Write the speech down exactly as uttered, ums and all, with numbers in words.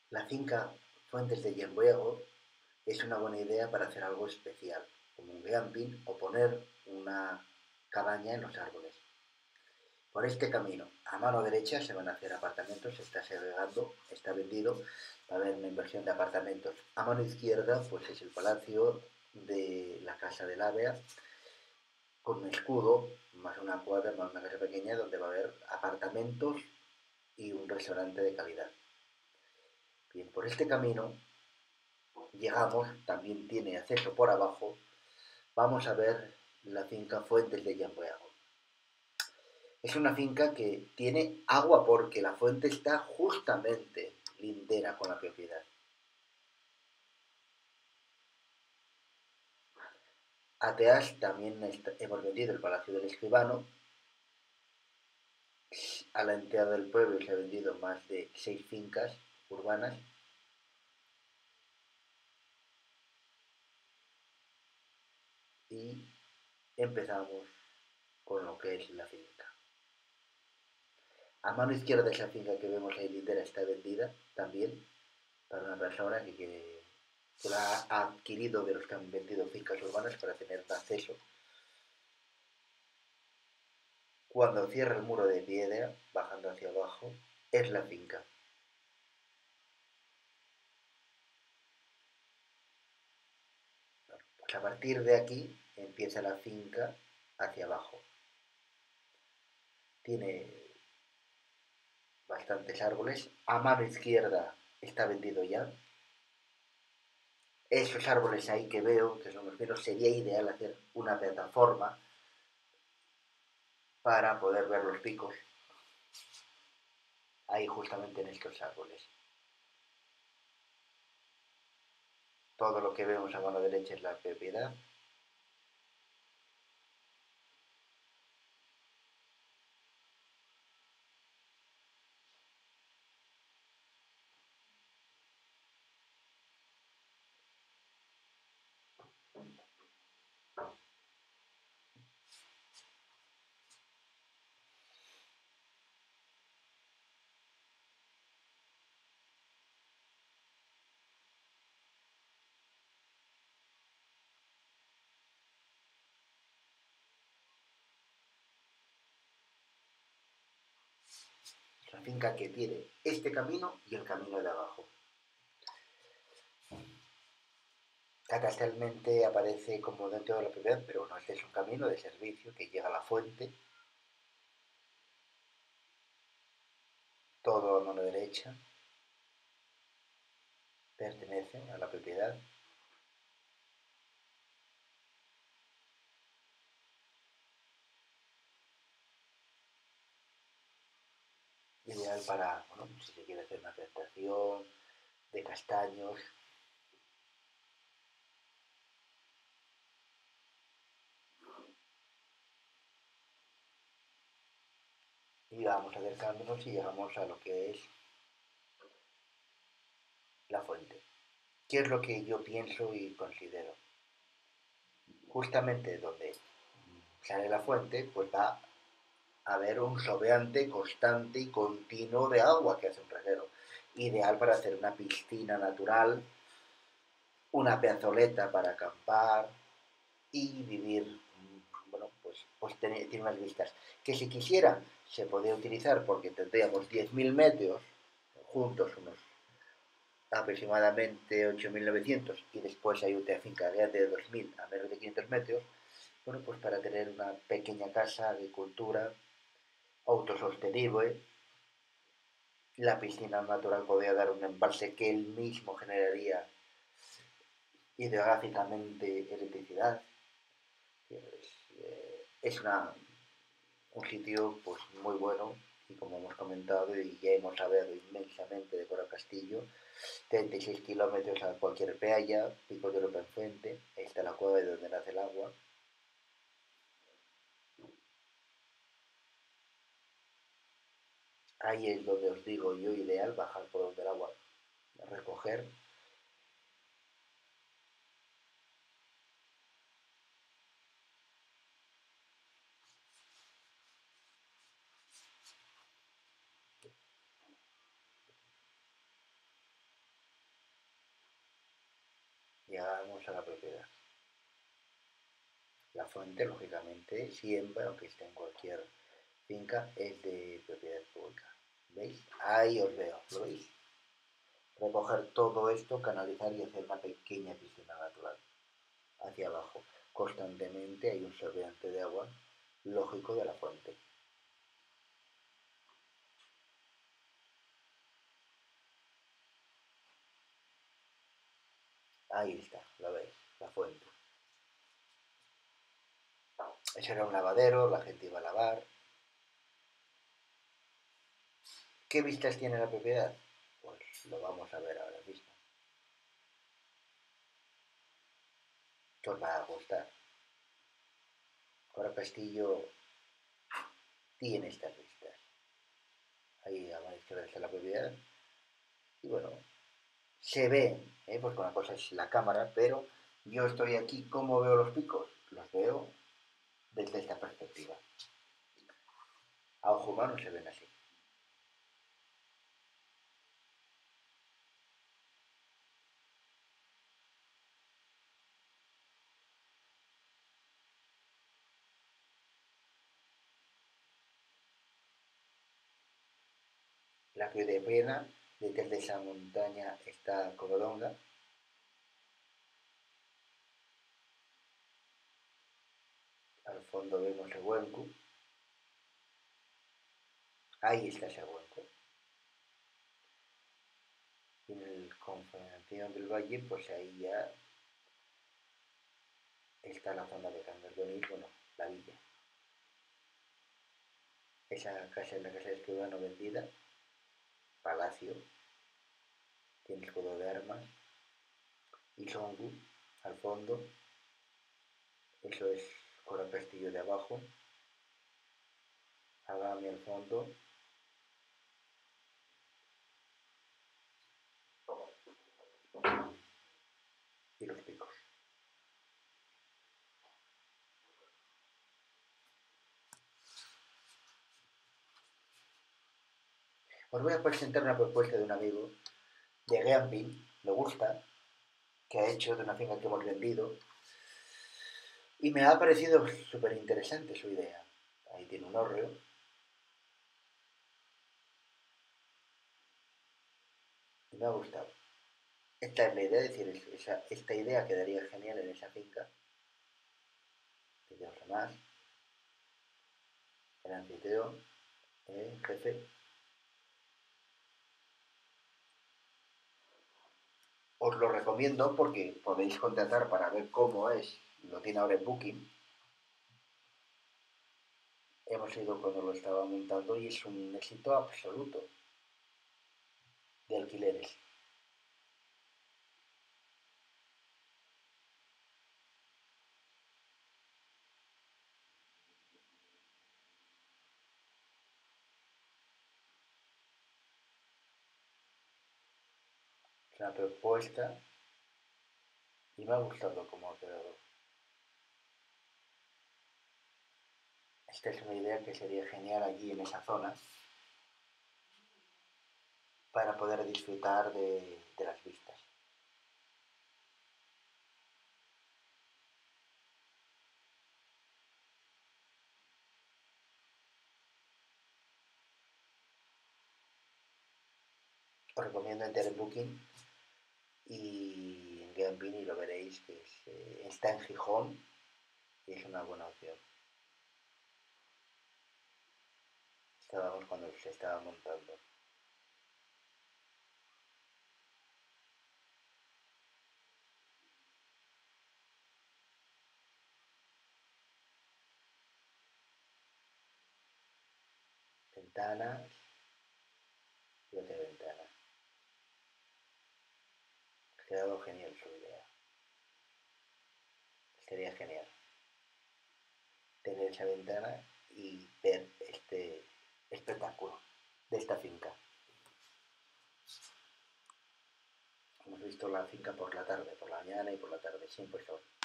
La finca Fuentes de Yembuego es una buena idea para hacer algo especial, como un glamping o poner una cabaña en los árboles. Por este camino, a mano derecha se van a hacer apartamentos, se está segregando, está vendido, va a haber una inversión de apartamentos. A mano izquierda, pues es el palacio de la Casa del Ávea, con un escudo, más una cuadra, más una casa pequeña, donde va a haber apartamentos y un restaurante de calidad. Bien, por este camino llegamos, también tiene acceso por abajo, vamos a ver la finca Fuentes de Yambueago. Es una finca que tiene agua porque la fuente está justamente lindera con la propiedad. Ateas también está, hemos vendido el Palacio del Escribano. A la entrada del pueblo se han vendido más de seis fincas urbanas. Y empezamos con lo que es la finca. A mano izquierda de esa finca que vemos ahí lindera está vendida también para una persona que, quiere, que la ha adquirido de los que han vendido fincas urbanas para tener acceso. Cuando cierra el muro de piedra, bajando hacia abajo, es la finca. Pues a partir de aquí empieza la finca hacia abajo. Tiene bastantes árboles. A mano izquierda está vendido ya. Esos árboles ahí que veo, que son los menos, sería ideal hacer una plataforma para poder ver los picos ahí justamente en estos árboles. Todo lo que vemos a mano derecha es la propiedad. Es la finca que tiene este camino y el camino de abajo. Catastralmente aparece como dentro de la propiedad, pero no, este es un camino de servicio que llega a la fuente, todo a mano derecha, pertenece a la propiedad. Ideal para, bueno, si se quiere hacer una plantación de castaños. Y vamos acercándonos y llegamos a lo que es la fuente. ¿Qué es lo que yo pienso y considero? Justamente donde sale la fuente, pues va a haber un sobeante constante y continuo de agua que hace un reguero. Ideal para hacer una piscina natural, una plazoleta para acampar y vivir. Bueno, pues, pues tiene, tiene unas vistas que si quisiera se podría utilizar porque tendríamos diez mil metros juntos, unos aproximadamente ocho mil novecientos, y después hay otra finca grande de dos mil a menos de quinientos metros. Bueno, pues para tener una pequeña casa de cultura autosostenible. La piscina natural podría dar un embalse que él mismo generaría hidrográficamente electricidad. Es una, un sitio pues muy bueno y como hemos comentado y ya hemos hablado inmensamente de Coro Castillo, treinta y seis kilómetros a cualquier playa, Pico de Europa enfrente, ahí está la cueva de donde nace el agua. Ahí es donde os digo yo ideal bajar por donde el agua, recoger. vamos a la propiedad. La fuente, lógicamente, siempre, aunque esté en cualquier finca, es de propiedad pública. ¿Veis? Ahí os veo, ¿lo veis? Recoger todo esto, canalizar y hacer una pequeña piscina natural hacia abajo. Constantemente hay un sorbeante de agua lógico de la fuente. Ahí está, lo veis, la fuente. Ese era un lavadero, la gente iba a lavar. ¿Qué vistas tiene la propiedad? Pues lo vamos a ver ahora mismo. Que os va a gustar. Cora Castillo tiene estas vistas. Ahí a la izquierda está la propiedad. Y bueno, se ven, ¿eh? Porque una cosa es la cámara, pero yo estoy aquí, ¿cómo veo los picos? Los veo desde esta perspectiva. A ojo humano se ven así. La ciudad de Pena, detrás de esa montaña está Covadonga. Al fondo vemos el Huenco. Ahí está ese Huenco. Y en el confinación del valle, pues ahí ya está la zona de Cangas, bueno, la villa. Esa casa es la casa de escribano vendida, palacio, tiene escudo de armas, y Songu al fondo, eso es Cora Castillo de abajo, Agami al fondo, y los picos. Os voy a presentar una propuesta de un amigo de Gambin, me gusta, que ha hecho de una finca que hemos vendido, y me ha parecido súper interesante su idea. Ahí tiene un hórreo. Y me ha gustado. Esta es la idea, es decir, esa, esta idea quedaría genial en esa finca. Tenemos más. El anfitrión, el jefe. Os lo recomiendo porque podéis contratar para ver cómo es. Lo tiene ahora en Booking. Hemos ido cuando lo estaba montando y es un éxito absoluto de alquileres. Es una propuesta y me ha gustado cómo ha quedado. Esta es una idea que sería genial allí en esa zona para poder disfrutar de, de las vistas. Os recomiendo entrar en Booking y en Gambini lo veréis que es, eh, está en Gijón y es una buena opción. Estábamos cuando se estaba montando. Ventanas y otra ventana. Ha quedado genial su idea. Sería genial tener esa ventana y ver este espectáculo de esta finca. Hemos visto la finca por la tarde, por la mañana y por la tarde, siempre sol.